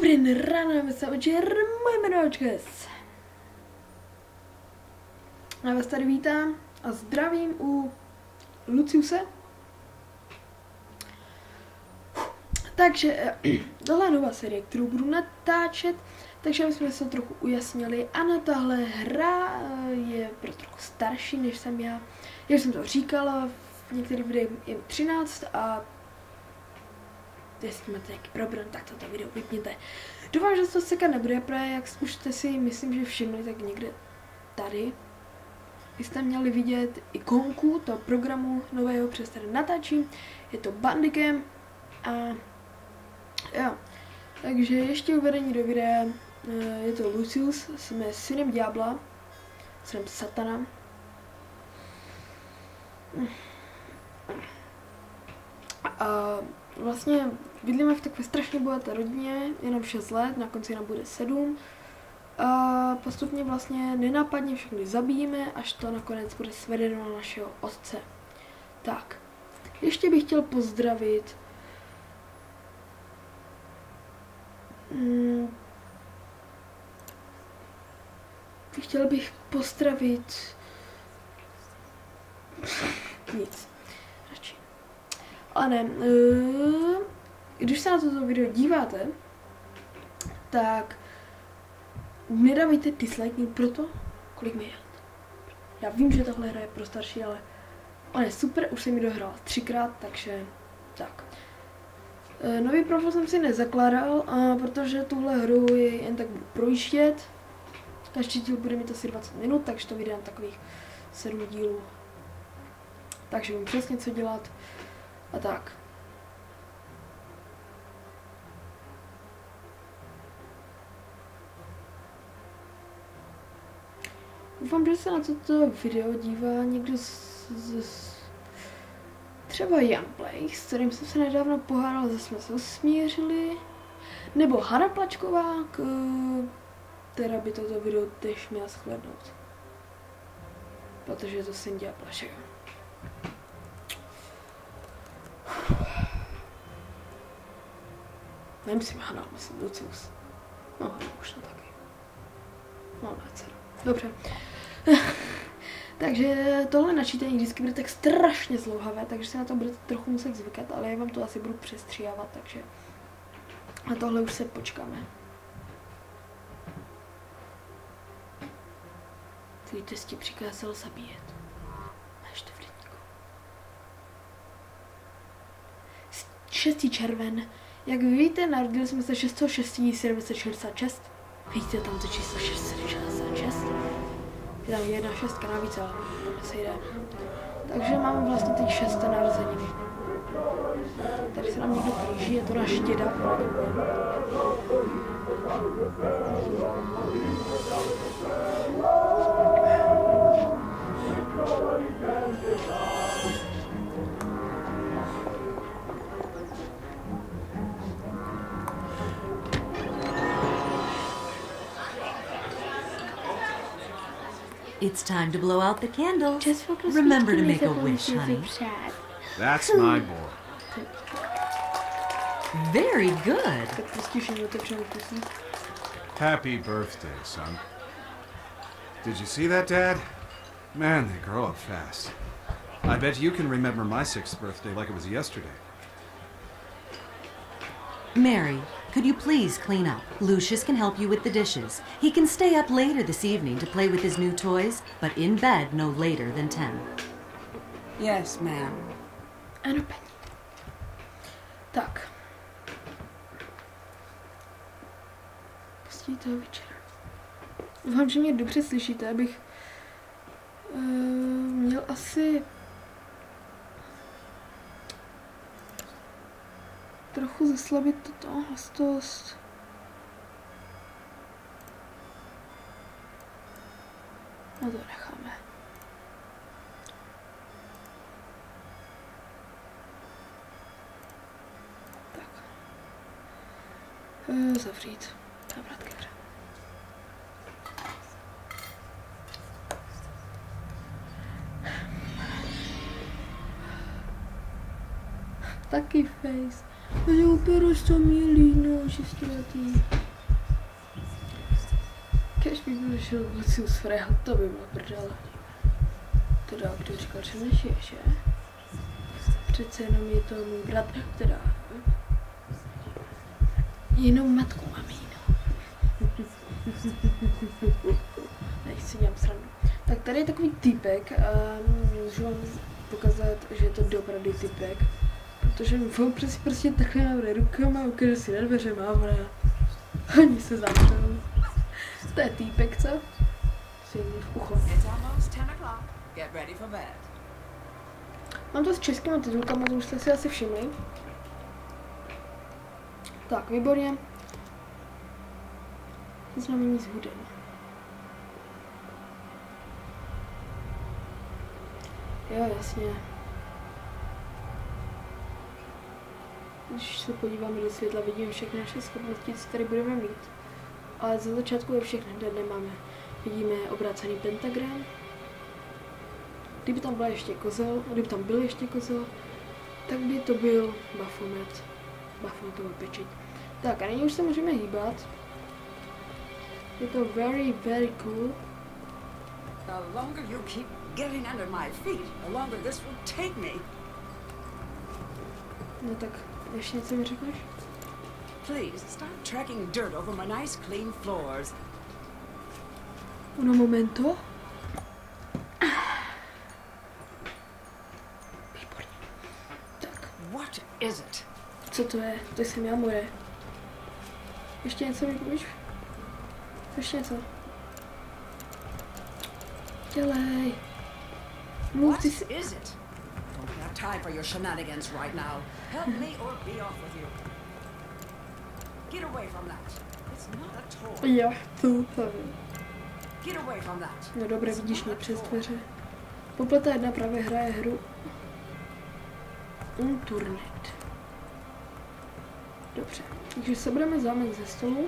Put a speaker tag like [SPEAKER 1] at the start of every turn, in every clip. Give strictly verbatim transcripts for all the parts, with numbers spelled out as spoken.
[SPEAKER 1] Dobrý ráno, my jsme očer, moje jméno Očkes. Já vás tady vítám a zdravím u Luciuse. Takže tohle je nová série, kterou budu natáčet, takže my jsme se trochu ujasnili. Ano, tahle hra je pro trochu starší než jsem já. Jak jsem to říkala, v některých videích je třináct a jestli máte nějaký problém, tak toto video vypněte. Doufám, že to sekat nebude, protože jak už jste si myslím, že všimli, tak někde tady jste měli vidět ikonku toho programu nového, přes který natáčím. Je to Bandicam a jo. Takže ještě uvedení do videa, je to Lucius, jsme synem ďábla, synem satana. A vlastně bydlíme v takové strašně bohaté rodině, jenom šest let, na konci nám bude sedm. A postupně vlastně nenápadně všechny zabijíme, až to nakonec bude svedeno na našeho otce. Tak, ještě bych chtěl pozdravit hmm, chtěl bych pozdravit nic, radši. Ale ne, když se na toto video díváte, tak nedávejte dislike pro to, kolik mi je. Já vím, že tahle hra je pro starší, ale ona je super, už jsem ji dohrál třikrát, takže tak. Nový profil jsem si nezakládal, protože tuhle hru je jen tak budu projíždět. Každý díl bude mít asi dvacet minut, takže to vyjde na takových sedm dílů. Takže vím přesně, co dělat a tak. Doufám, že se na toto video dívá někdo z, z třeba Janplay, s kterým jsem se nedávno pohádal, zase jsme se smířili, nebo Hana Plačková, která by toto video tež měla shlédnout. Protože je to syn ďábla, že jo. Nemyslím Hana, myslím Lucius. No, Hana možná taky. No, ne, dcera. Dobře. Takže tohle načítání vždycky bude tak strašně zlouhavé, takže se na to budete trochu muset zvykat, ale já vám to asi budu přestříhávat, takže na tohle už se počkáme. Tvůj test ti přikázal zabíjet. Máš to v deníku. šestý červen. Jak víte, narodili jsme se šestého šestého devatenáct set šedesát šest. Vidíte tam to číslo šest set šedesát šest? Je tam jedna šestka navíc, ale to se jde. Takže máme vlastně teď šesté narozeniny. Tady se nám někdo blíží, je to náš děda.
[SPEAKER 2] It's time to blow out the candles. Remember to make a wish, honey.
[SPEAKER 3] That's my boy.
[SPEAKER 2] Very good.
[SPEAKER 3] Happy birthday, son. Did you see that, Dad? Man, they grow up fast. I bet you can remember my sixth birthday like it was yesterday.
[SPEAKER 2] Mary, could you please clean up? Lucius can help you with the dishes. He can stay up later this evening to play with his new toys, but in bed no later than ten.
[SPEAKER 4] Yes, ma'am.
[SPEAKER 1] Ano, paní. Tak. Pustí toho večera. Doufám, že mě dobře slyšíte, abych uh, měl asi trochu zeslabit toto hlastost. No to necháme. Tak. E, zavřít. Nabrat ke hře. Taky face. To je úplně roztomilý, no, šestletý. Kež bych vyšel Lucius Frehl, to by byla prdele. Teda, kdo říkal, že nežije, že? Přece jenom je to můj brat, teda... Jenom matku mám jinou. Nechci dělat srandu. Tak tady je takový typek a můžu vám ukázat, že je to doopravdy typek. Protože on prostě, prostě takhle navře rukama, ukáže si na dveře, mávne a oni se zavřou. To je týpek, co? Si v ucho. Mám to s českými titulkami, to už jste si asi všimli. Tak, výborně. Znamení z hudem. Jo, jasně. Když se podíváme do světla, vidíme všechny naše schopnosti, co tady budeme mít. Ale za začátku je všechny, kde nemáme. Vidíme obrácený pentagram. Kdyby tam byla ještě kozel, kdyby tam byl ještě kozel, tak by to byl Baphomet. Baphometova pečeť. Tak a nyní už se můžeme hýbat. Je to very, very cool.
[SPEAKER 4] The longer you keep getting under my feet, the longer this will take me.
[SPEAKER 1] No tak, ještě něco mi řekneš?
[SPEAKER 4] Please, stop tracking dirt over my nice clean floors.
[SPEAKER 1] Uno momento. Výborně. Tak.
[SPEAKER 4] What is it?
[SPEAKER 1] Co to je? To jsem já, more. Ještě něco mi povíš? Ještě něco. Dělej. Mluv
[SPEAKER 4] What
[SPEAKER 1] ty si...
[SPEAKER 4] is it? Don't have time for your shenanigans right now. Help me or be off with you. Get away from that. It's not a toy.
[SPEAKER 1] Já to nevím.
[SPEAKER 4] Get away from that.
[SPEAKER 1] No dobré, vidíš mě přes dveře. Popleta jedna právě hraje hru Unturnet. Dobře, takže sebereme zámek ze stolu.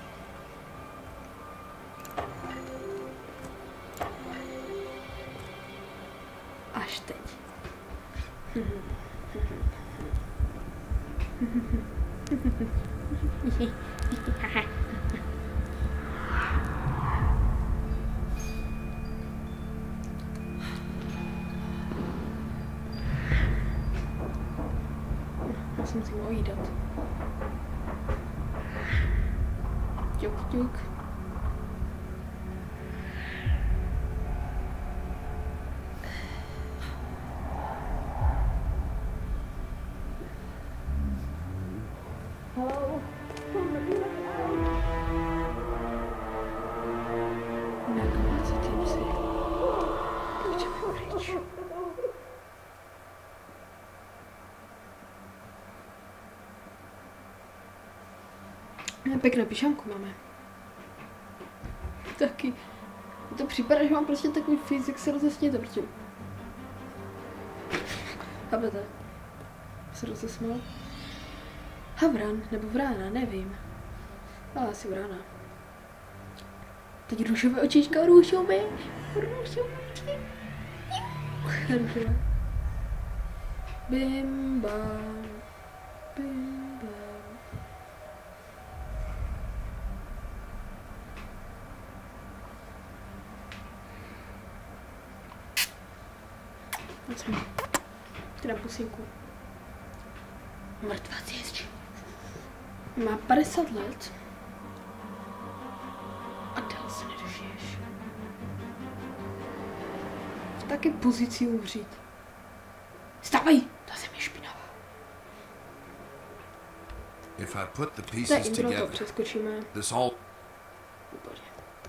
[SPEAKER 1] Až teď. Já se musím ojídat. Ťuk, ťuk. Hello? Nakonec se tím si. Pojďme pryč. Pěkné pyžamku máme. Taky. To připadá, že mám prostě takový fyzik, se rozesmějte, protože... Chápete? Se rozesměl. Havran, nebo vrána, nevím. Ale asi vrána. Teď růžové očička, růžové. Růžové očička. Růžové. Bim bam. Bim bam. Teda pusinku. Mrtvá zjezč. Má padesát let. A dál se nedožiješ. V také pozici umřít. Stávej! Ta země je špinavá.
[SPEAKER 3] If I put the
[SPEAKER 1] To je
[SPEAKER 3] pieces
[SPEAKER 1] intro, to
[SPEAKER 3] together,
[SPEAKER 1] přeskočíme.
[SPEAKER 3] this all
[SPEAKER 1] Výborně.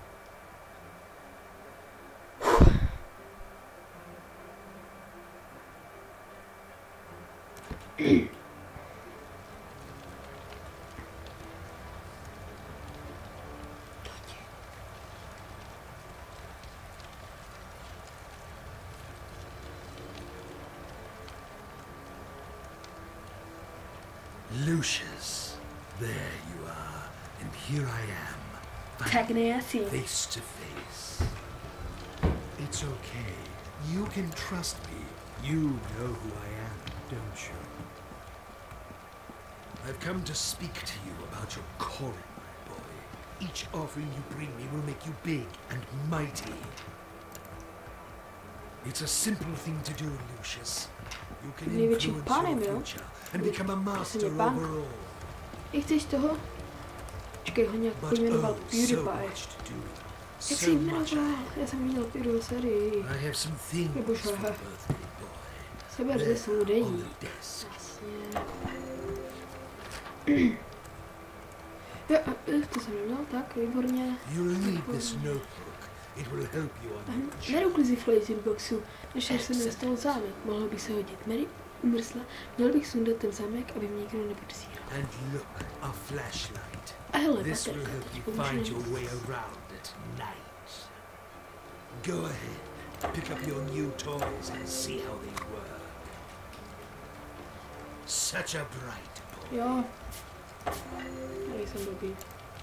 [SPEAKER 5] Lucius, there you are, and here I am,
[SPEAKER 1] Tak nejasí.
[SPEAKER 5] face to face. It's okay. You can trust me. You know who I am, don't you? I've come to speak to you about your calling, my boy. Each offering you bring me will make you big and mighty. It's a simple thing to do, Lucius. You can
[SPEAKER 1] Největší
[SPEAKER 5] influence
[SPEAKER 1] pánem,
[SPEAKER 5] your
[SPEAKER 1] jo?
[SPEAKER 5] future and become a master
[SPEAKER 1] pán.
[SPEAKER 5] overall.
[SPEAKER 1] I chceš toho? Počkej, ho nějak
[SPEAKER 5] But
[SPEAKER 1] pojmenoval
[SPEAKER 5] oh, so
[SPEAKER 1] PewDiePie.
[SPEAKER 5] much to do.
[SPEAKER 1] Jak
[SPEAKER 5] So
[SPEAKER 1] se
[SPEAKER 5] much
[SPEAKER 1] jmenoval? Já jsem viděl Piro sérii.
[SPEAKER 5] I have some things
[SPEAKER 1] Nebo
[SPEAKER 5] for
[SPEAKER 1] že-
[SPEAKER 5] birthday boy.
[SPEAKER 1] Seber ze
[SPEAKER 5] There,
[SPEAKER 1] svou
[SPEAKER 5] on
[SPEAKER 1] denní.
[SPEAKER 5] the desk.
[SPEAKER 1] Jasně. Jo, eh, to jsem neměl, tak, výborně.
[SPEAKER 5] You'll need this notebook. It will help you on your journey.
[SPEAKER 1] Neruklizí v laser boxu, než se nedostal zámek. Mohlo by se hodit. Mary umrsla, měl bych sundat ten zámek, aby mě nikdo nepodezíral.
[SPEAKER 5] And look, a flashlight.
[SPEAKER 1] A hele,
[SPEAKER 5] This will
[SPEAKER 1] baterka,
[SPEAKER 5] help
[SPEAKER 1] teď
[SPEAKER 5] you
[SPEAKER 1] pomůže
[SPEAKER 5] find
[SPEAKER 1] nám.
[SPEAKER 5] your way around at night. Go ahead, pick up your new toys and see how they work. Such a bright boy.
[SPEAKER 1] Jo. Já nejsem blbý.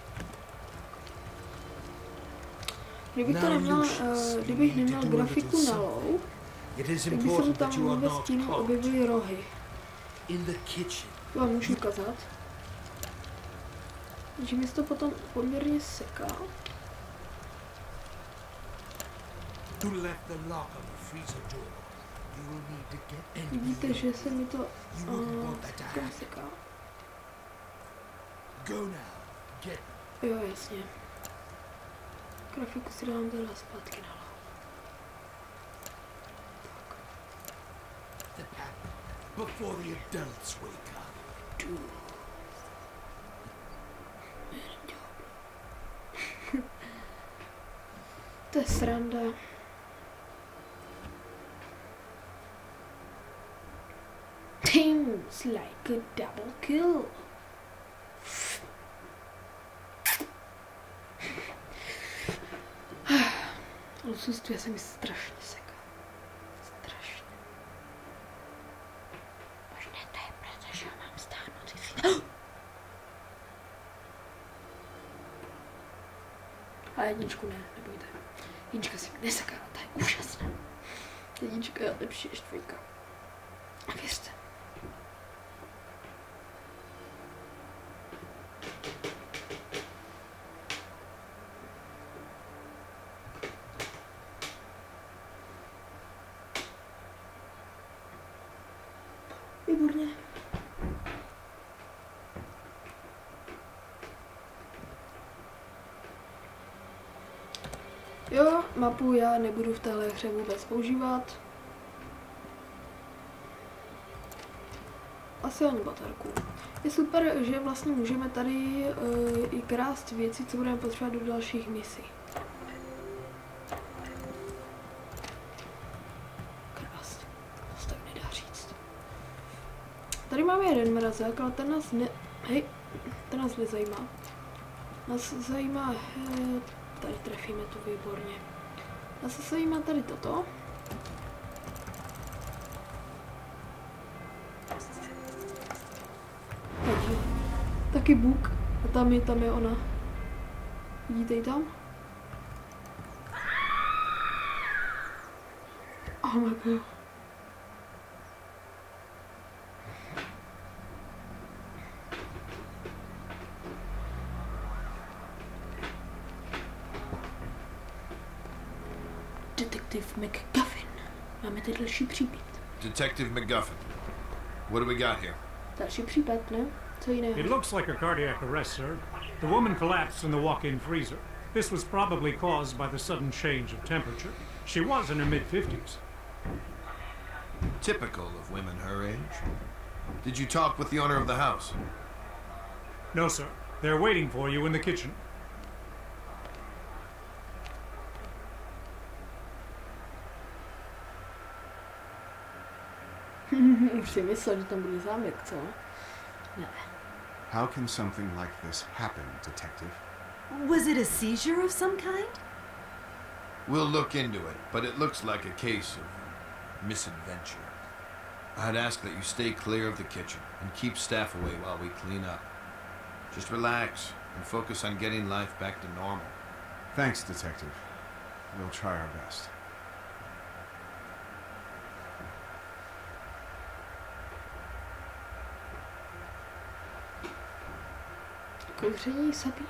[SPEAKER 1] Kdybych to neměl, uh, kdybych neměl grafiku na low,
[SPEAKER 5] It is
[SPEAKER 1] tak by se mu
[SPEAKER 5] important that you
[SPEAKER 1] tam
[SPEAKER 5] are
[SPEAKER 1] ve
[SPEAKER 5] not
[SPEAKER 1] stínu
[SPEAKER 5] caught.
[SPEAKER 1] objevily rohy.
[SPEAKER 5] In the kitchen,
[SPEAKER 1] Vám můžu ukázat. Takže mi se to potom poměrně seká.
[SPEAKER 5] you left the lock on the freezer door. You will need to get in.
[SPEAKER 1] Vidíte, že se mi to
[SPEAKER 5] You wouldn't want that to
[SPEAKER 1] uh,
[SPEAKER 5] happen.
[SPEAKER 1] seká.
[SPEAKER 5] Go now. Get
[SPEAKER 1] Jo, jasně. Grafiku si dám teda zpátky na low.
[SPEAKER 5] the pattern before the adults wake up.
[SPEAKER 1] To je sranda. Seems like a double kill. Odsustuje se mi strašně seká. Strašně. Možná to je proto, že ho mám stáhnout. A jedničku ne, nebojte. Jednička si mi neseká, ta je úžasná. Jednička je lepší než dvojka. A věřte. Výborně. Jo, mapu já nebudu v téhle hře vůbec používat. Asi ani baterku. Je super, že vlastně můžeme tady uh, i krást věci, co budeme potřebovat do dalších misí. Krást. To se tak nedá říct. Tady máme jeden mrazák, ale ten nás ne... Hej, ten nás nezajímá. Nás zajímá... He, tady trefíme to výborně. Nás se zajímá tady toto. Takže, taky Bůh. A tam je, tam je ona. Vidíte ji tam? Oh my god. Detective McGuffin. Máme tady další případ.
[SPEAKER 6] Detective McGuffin. What do we got here?
[SPEAKER 1] Další případ, ne? Co jiného?
[SPEAKER 7] It looks like a cardiac arrest, sir. The woman collapsed in the walk-in freezer. This was probably caused by the sudden change of temperature. She was in her mid-fifties.
[SPEAKER 6] Typical of women her age. Did you talk with the owner of the house?
[SPEAKER 7] No, sir. They're waiting for you in the kitchen.
[SPEAKER 1] Už si myslel, že tam bude zámek, co? Ne.
[SPEAKER 3] How can something like this happen, Detective?
[SPEAKER 2] Was it a seizure of some kind?
[SPEAKER 6] We'll look into it, but it looks like a case of misadventure. I'd ask that you stay clear of the kitchen and keep staff away while we clean up. Just relax and focus on getting life back to normal.
[SPEAKER 3] Thanks, Detective. We'll try our best.
[SPEAKER 1] Kouření sabí.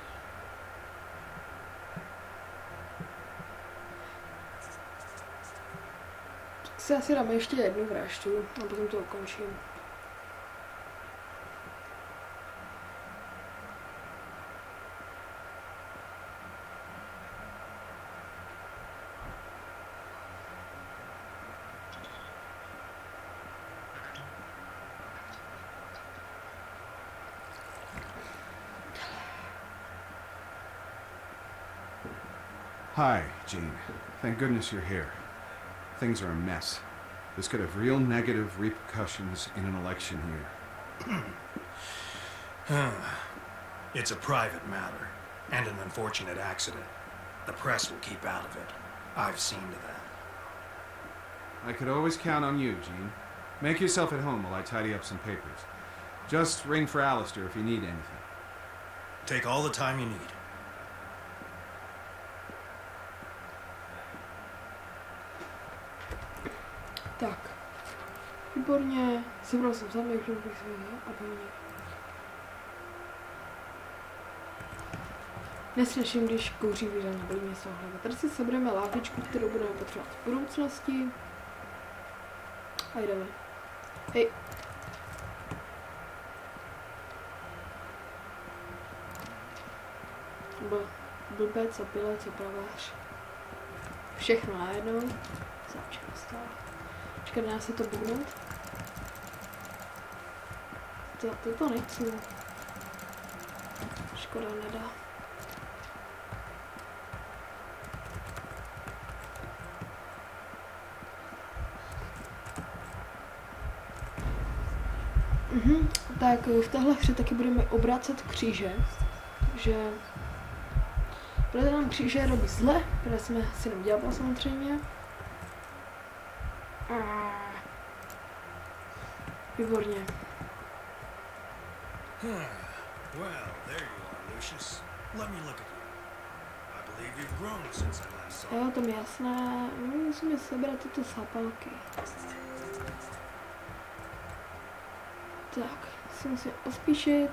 [SPEAKER 1] Tak si asi dáme ještě jednu vraždu a potom to ukončím.
[SPEAKER 3] Hi, Jean. Thank goodness you're here. Things are a mess. This could have real negative repercussions in an election year.
[SPEAKER 8] It's a private matter, and an unfortunate accident. The press will keep out of it. I've seen to that.
[SPEAKER 3] I could always count on you, Jean. Make yourself at home while I tidy up some papers. Just ring for Alistair if you need anything.
[SPEAKER 8] Take all the time you need.
[SPEAKER 1] Tak. Výborně. Sebral jsem sám, jak bych si aby mě... Neslyším, když kouří výřel na blíně z tohle. Tady si sebereme lávičku, kterou budeme potřebovat v budoucnosti. A jdeme. Hej. Bl blbec a pilec a pravář. Všechno najednou. Začne stát. Počkej, dá se to bugnout? To, to to nechci. Škoda, nedá. Mhm, tak v téhle hře taky budeme obracet kříže, takže protože nám kříže robí zle, protože jsme si neudělali samozřejmě. Výborně.
[SPEAKER 8] Well, there you are, Lucius. Let me look at you. I believe you've grown since I last saw you.
[SPEAKER 1] Jo, to mi jasné. Musíme sebrat tyto sápalky. Tak, si musím pospíšit.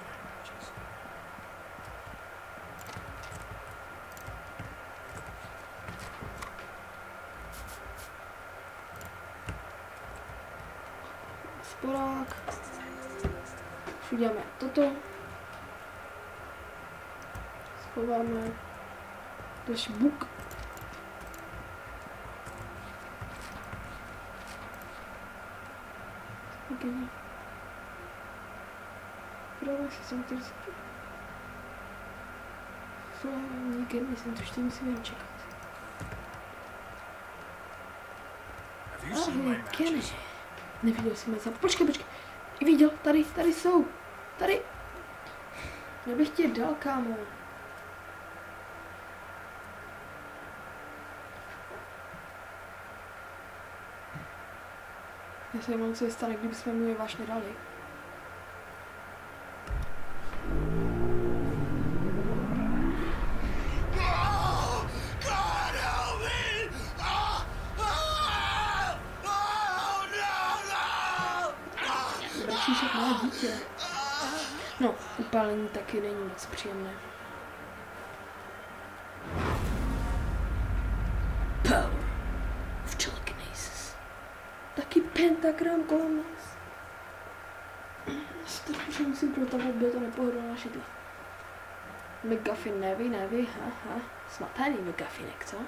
[SPEAKER 1] Sporák. Už uděláme toto. Schováme. Další buk. Okay. Právě se jsem tady zky. Nikdy myslím, to ještě musíme čekat. Ahoj, Kenny. Neviděl jsem je za... Počkej, počkej. I viděl, tady, tady jsou. Tady. Já bych tě dal, kámo. Já se nemám, co se stane, kdybychom mu je vážně dali. Bratříšek má dítě. No, upálení taky není moc příjemné. Power of telekinesis. Taky pentagram kolem nás. Strašně musím protahovat, by to nepohodlo na židli. McGuffin neví, neví, haha. Smatený McGuffinek, co?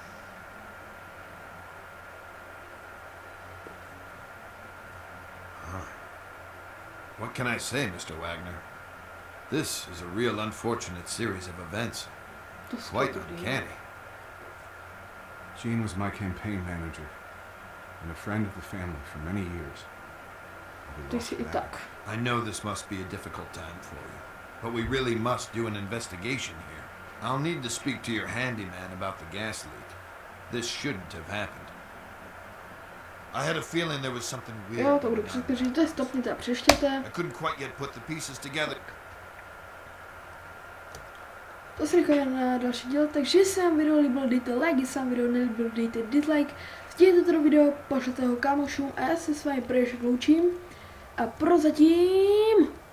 [SPEAKER 6] What can I say, Mister Wagner? This is a real unfortunate series of events. Quite uncanny.
[SPEAKER 3] Jean was my campaign manager and a friend of the family for many years.
[SPEAKER 1] Ty jsi i tak.
[SPEAKER 6] I know this must be a difficult time for you, but we really must do an investigation here. I'll need to speak to your handyman about the gas leak. This shouldn't have happened. I had a feeling there was something weird.
[SPEAKER 1] Jo, to budu připěřit, stopněte a přeštěte.
[SPEAKER 6] I couldn't quite yet put the pieces together.
[SPEAKER 1] To se říká na další díl, takže jestli vám video líbilo, dejte like, jestli vám video nelíbilo, dejte dislike. Sdílejte toto video, pošlete ho kámošům a já se s vámi proješek loučím. A prozatím...